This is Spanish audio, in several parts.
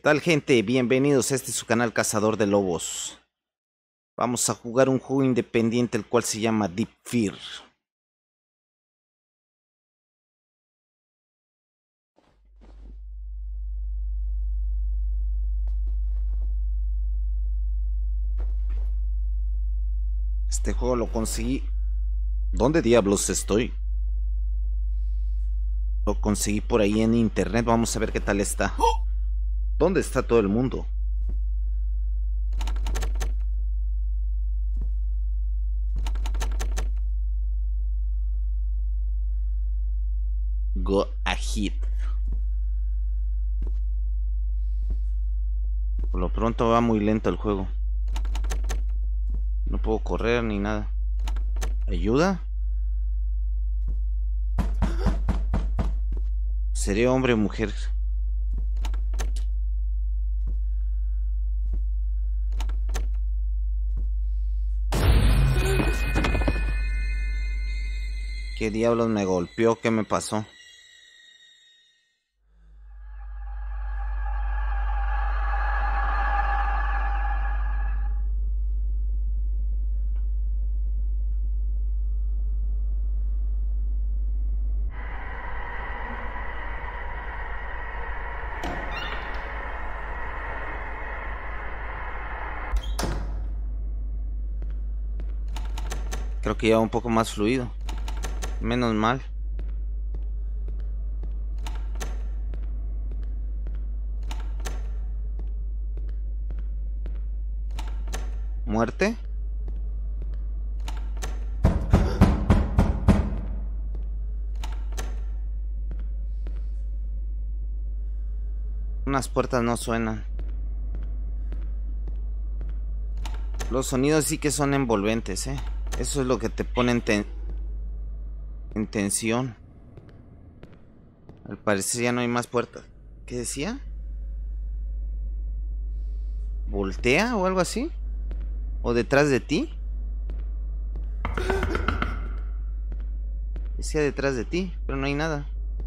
Tal gente? Bienvenidos a su canal Cazador de Lobos. Vamos a jugar un juego independiente el cual se llama Deep Fear. Este juego lo conseguí... ¿Dónde diablos estoy? Lo conseguí por ahí en internet, vamos a ver qué tal está. ¿Dónde está todo el mundo? Go ahead. Por lo pronto va muy lento el juego. No puedo correr ni nada. ¿Ayuda? ¿Sería hombre o mujer? ¿Qué diablos me golpeó? ¿Qué me pasó? Creo que ya va un poco más fluido. Menos mal. ¿Muerte? Unas puertas no suenan. Los sonidos sí que son envolventes, ¿eh? Eso es lo que te pone en tensión. Al parecer ya no hay más puertas. ¿Qué decía? ¿Voltea o algo así? ¿O detrás de ti? Decía detrás de ti, pero no hay nada.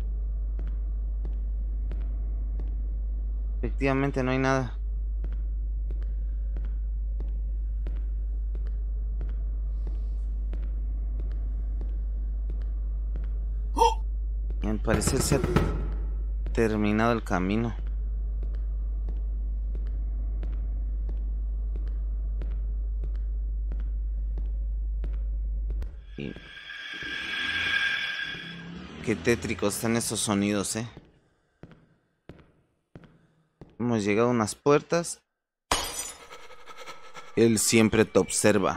Efectivamente no hay nada. Y al parecer se ha terminado el camino. Y... qué tétricos están esos sonidos, ¿eh? Hemos llegado a unas puertas. Él siempre te observa.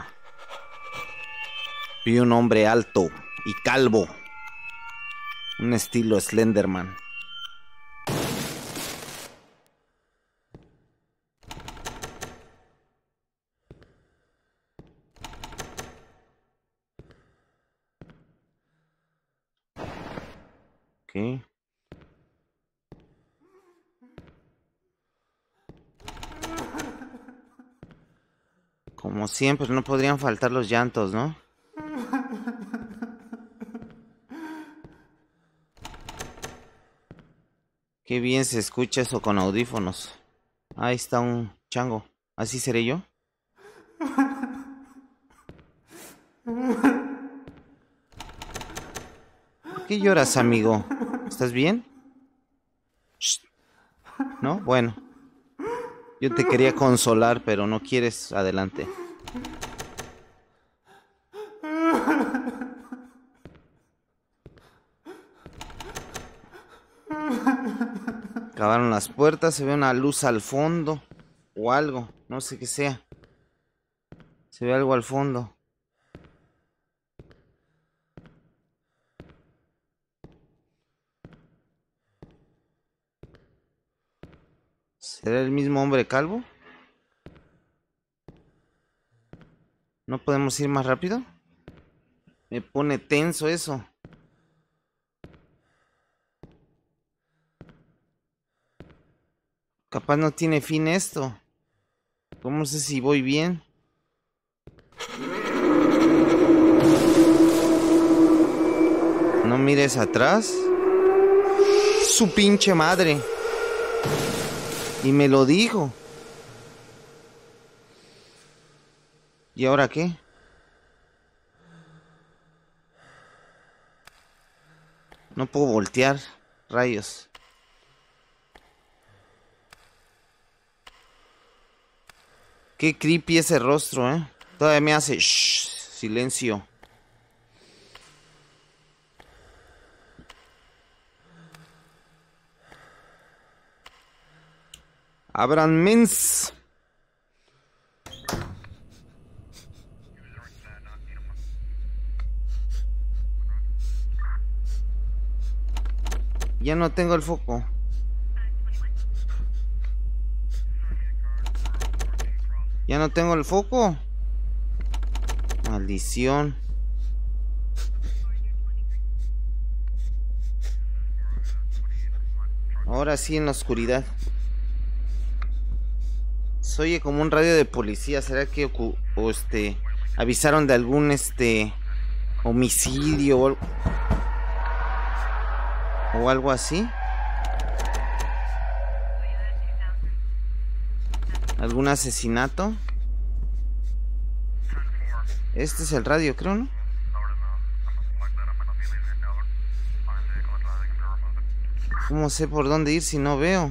Vi un hombre alto y calvo. Un estilo Slenderman. Ok. Como siempre, no podrían faltar los llantos, ¿no? Qué bien se escucha eso con audífonos. Ahí está un chango. ¿Así seré yo? ¿Por qué lloras, amigo? ¿Estás bien? Shh. ¿No? Bueno. Yo te quería consolar, pero no quieres. Adelante. Acabaron las puertas, se ve una luz al fondo. O algo, no sé qué sea. Se ve algo al fondo. ¿Será el mismo hombre calvo? ¿No podemos ir más rápido? Me pone tenso eso. Capaz no tiene fin esto. ¿Cómo sé si voy bien? No mires atrás. Su pinche madre. Y me lo dijo. ¿Y ahora qué? No puedo voltear. Rayos. Qué creepy ese rostro, ¿eh? Todavía me hace... Shh, silencio. Abran mens. Ya no tengo el foco. Ya no tengo el foco. Maldición. Ahora sí en la oscuridad. Se oye como un radio de policía. ¿Será que avisaron de algún homicidio o algo así? ¿Algún asesinato? Este es el radio, creo, ¿no? ¿Cómo sé por dónde ir si no veo?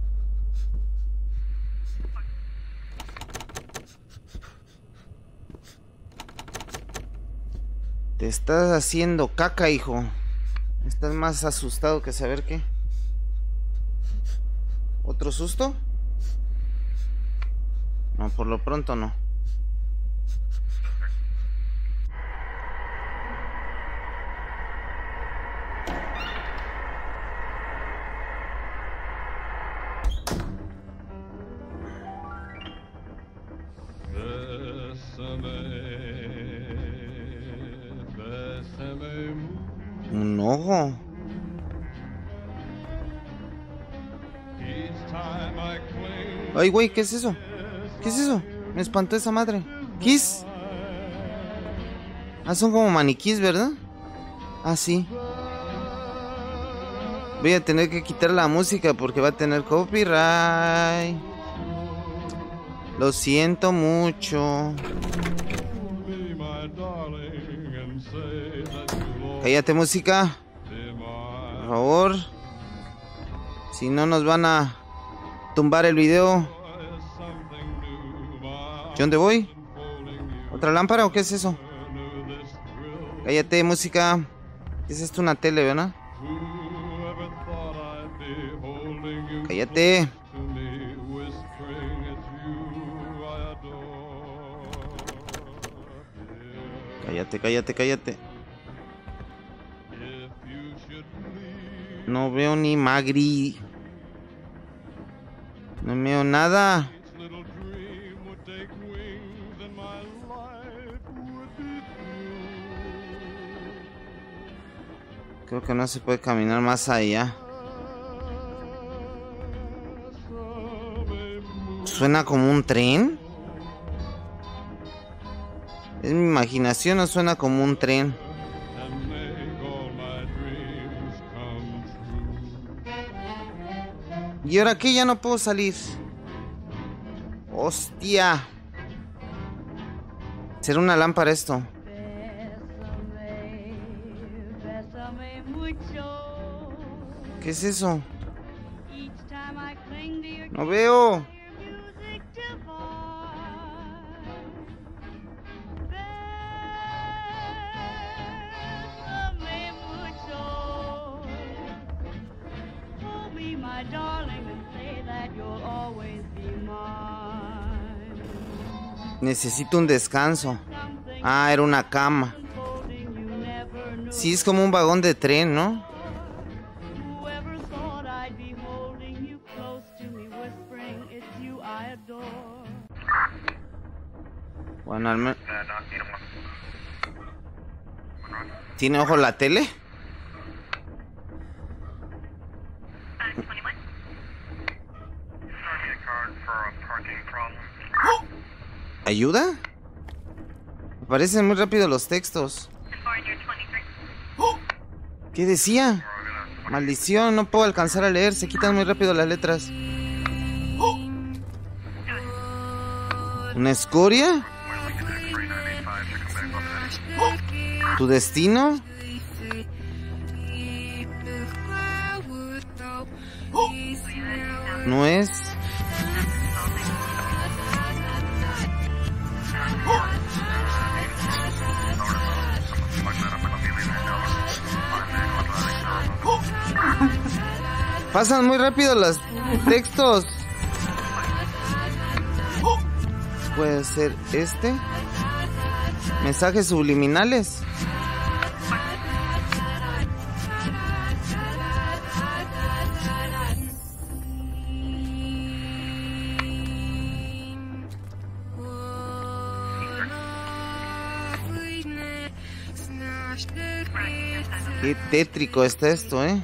Te estás haciendo caca, hijo. Estás más asustado que saber qué. ¿Otro susto? No, por lo pronto no. Un ojo. Ay, güey, ¿qué es eso? ¿Qué es eso? Me espantó esa madre. ¿Kiss? Ah, son como maniquís, ¿verdad? Ah, sí. Voy a tener que quitar la música porque va a tener copyright. Lo siento mucho. Cállate, música. Por favor. Si no nos van a tumbar el video. ¿Yo dónde voy? ¿Otra lámpara o qué es eso? Cállate, música. ¿Qué es esto? Una tele, ¿verdad? Cállate. Cállate, cállate, cállate. No veo ni magri. No veo nada. Creo que no se puede caminar más allá. ¿Suena como un tren? ¿Es mi imaginación o suena como un tren? ¿Y ahora qué? Ya no puedo salir. ¡Hostia! ¿Será una lámpara esto? ¿Qué es eso? No veo. Necesito un descanso. Ah, era una cama. Sí, es como un vagón de tren, ¿no? Bueno, al menos... ¿Tiene ojo la tele? ¿Ayuda? Me parecen muy rápido los textos. ¿Qué decía? Maldición, no puedo alcanzar a leer. Se quitan muy rápido las letras. ¿Una escoria? ¿Tu destino? ¿No es? Pasan muy rápido los textos. Puede ser este. Mensajes subliminales. Qué tétrico está esto, ¿eh?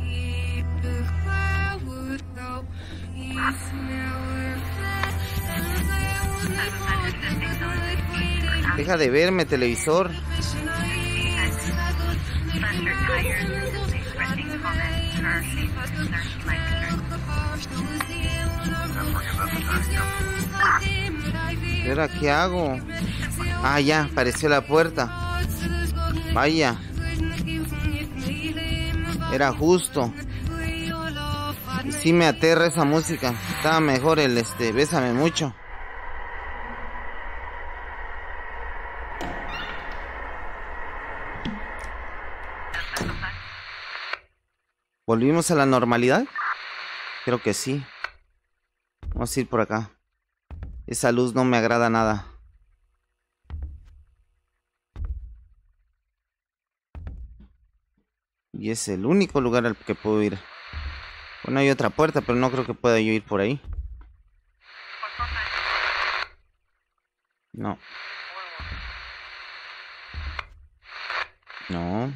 Deja de verme, televisor. ¿Y ahora qué hago? Ah, ya, apareció la puerta. Vaya. Era justo. Y sí me aterra esa música. Estaba mejor el Bésame mucho. ¿Volvimos a la normalidad? Creo que sí. Vamos a ir por acá. Esa luz no me agrada nada. Y es el único lugar al que puedo ir. Bueno, hay otra puerta, pero no creo que pueda yo ir por ahí. No. No.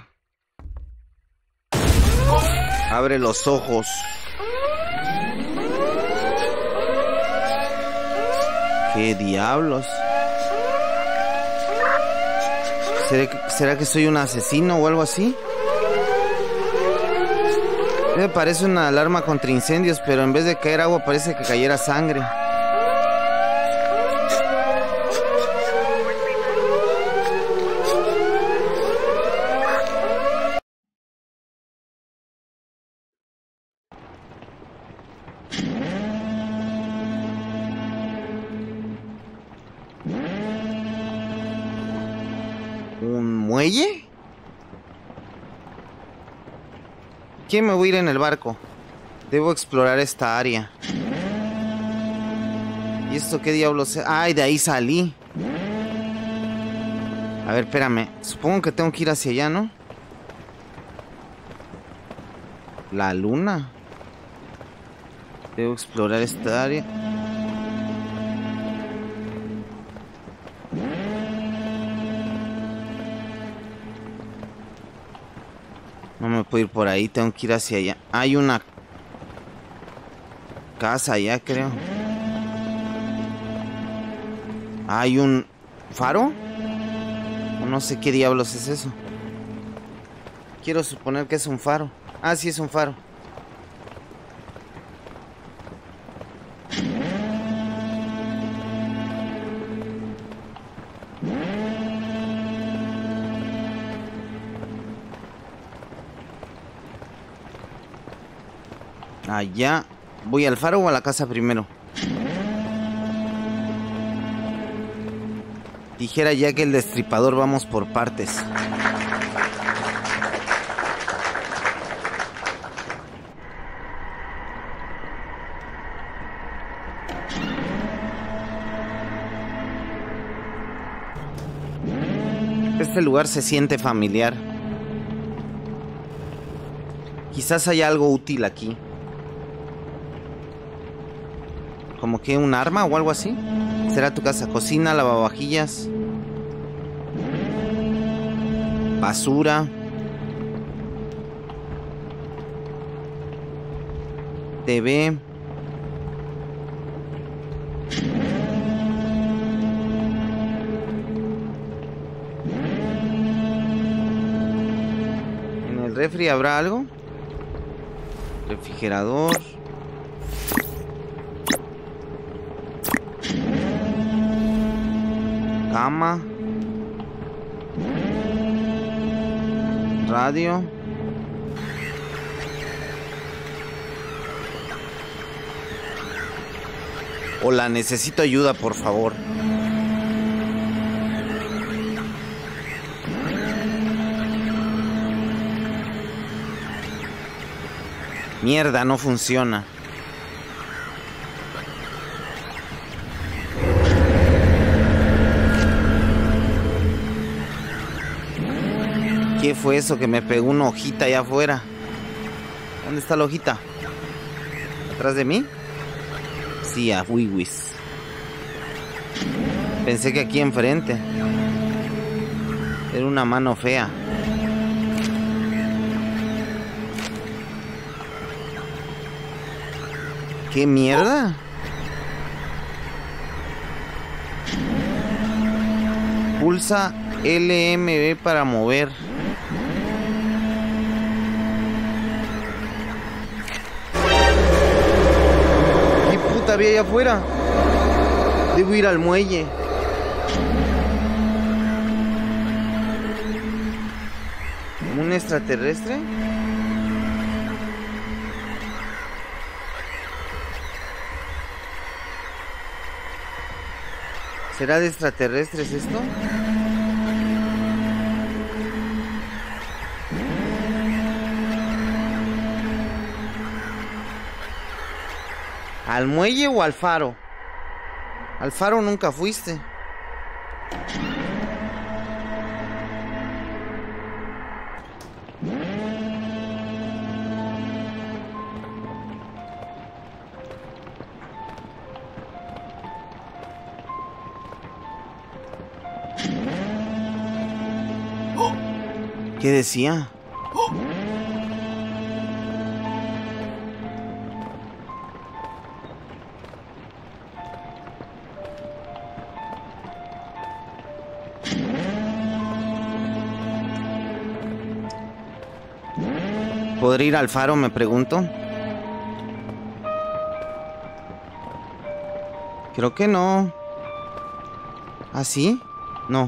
Abre los ojos. ¿Qué diablos? ¿Será que soy un asesino o algo así? Me parece una alarma contra incendios, pero en vez de caer agua parece que cayera sangre. ¿Un muelle? ¿Quién me voy a ir en el barco? Debo explorar esta área. ¿Y esto qué diablos es? ¡Ay, de ahí salí! A ver, espérame. Supongo que tengo que ir hacia allá, ¿no? La luna. Debo explorar esta área. No me puedo ir por ahí, tengo que ir hacia allá. Hay una casa allá, creo. Hay un faro. No sé qué diablos es eso. Quiero suponer que es un faro. Ah, sí, es un faro. Allá. ¿Voy al faro o a la casa primero? Dijera ya que el destripador, vamos por partes. Este lugar se siente familiar. Quizás haya algo útil aquí. ¿Como que un arma o algo así? ¿Será tu casa? Cocina, lavavajillas, basura, TV. ¿En el refri habrá algo? Refrigerador. Cama. Radio. Hola, necesito ayuda, por favor. Mierda, no funciona. ¿Qué fue eso que me pegó una hojita allá afuera? ¿Dónde está la hojita? ¿Atrás de mí? Sí, a Wiwis. Pensé que aquí enfrente. Era una mano fea. ¿Qué mierda? Pulsa LMB para mover. ¿Qué puta había allá afuera? Debo ir al muelle. ¿Un extraterrestre? ¿Será de extraterrestres esto? ¿Al muelle o al faro? Al faro nunca fuiste. ¿Qué decía? ¿Podré ir al faro, me pregunto? Creo que no. ¿Ah, sí? No.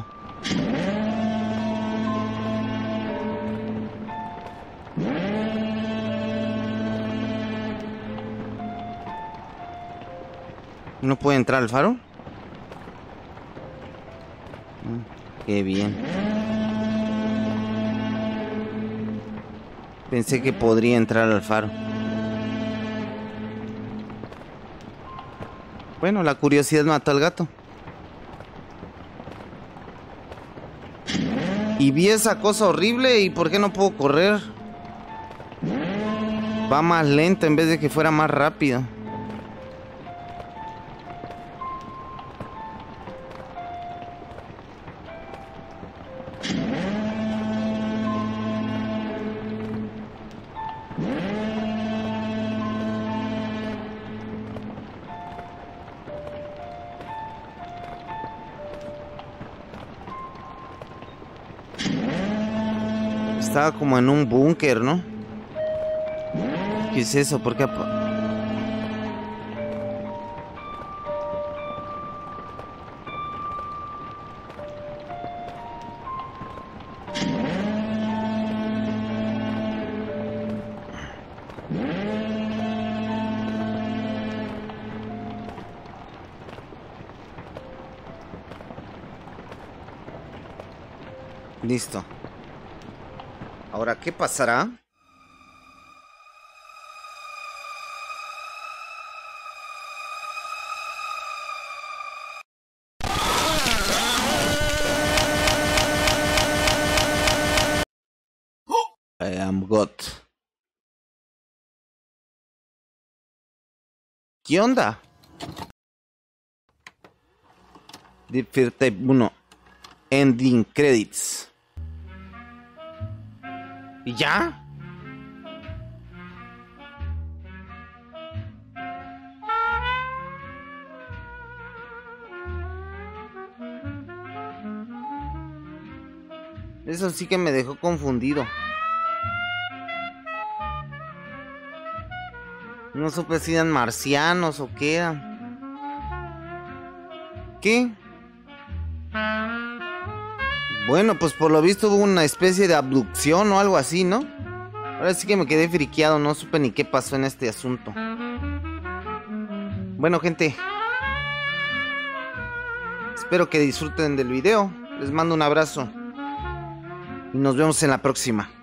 ¿No puede entrar al faro? Qué bien. Pensé que podría entrar al faro. Bueno, la curiosidad mató al gato. Y vi esa cosa horrible y ¿por qué no puedo correr? Va más lento en vez de que fuera más rápido. Estaba como en un búnker, ¿no? ¿Qué es eso? ¿Por qué? Listo. Ahora, ¿qué pasará? I am God. ¿Qué onda? Deep Fear Tape 1. Ending Credits. ¿Y ya? Eso sí que me dejó confundido. No supe si eran marcianos o qué eran. ¿Qué? Bueno, pues por lo visto hubo una especie de abducción o algo así, ¿no? Ahora sí que me quedé friqueado, no supe ni qué pasó en este asunto. Bueno, gente, espero que disfruten del video. Les mando un abrazo y nos vemos en la próxima.